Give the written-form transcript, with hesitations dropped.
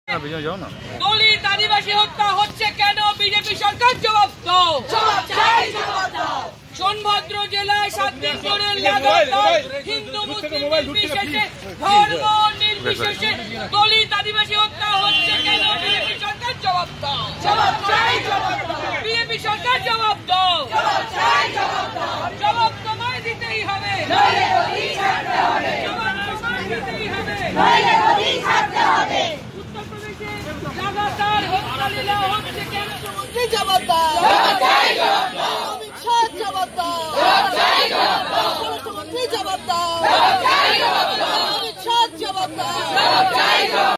দলিত আদিবাসী হত্যা হচ্ছে কেন? বিজেপি সরকার জবাব দাও। সোনভদ্র জেলায় 7 দিন ধরে লাগাতার হিন্দু মুসলিম নির্বিশেষে ধর্ম নির্বিশেষে দলিত আদিবাসী হত্যা হচ্ছে কেন? বিজেপি সরকার জবাব দাও। বিজেপি সরকার জবাব দাও। জবাব তোমায় দিতেই হবে। জবাব তোমায় দিতেই হবে। উত্তর প্রদেশে লাগাতার হত্যা লীলা হচ্ছে কেন? মুখ্যমন্ত্রী জবাব দাও। অমিত শাহ জবাব দাও। মুখ্যমন্ত্রী জবাব দাও। অমিত শাহ জবাব দাও।